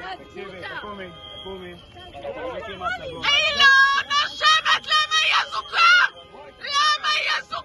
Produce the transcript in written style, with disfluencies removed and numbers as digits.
תקשיבי, תקומי, תקומי. היא לא נושמת, למה היא עסוקה? למה היא עסוקה?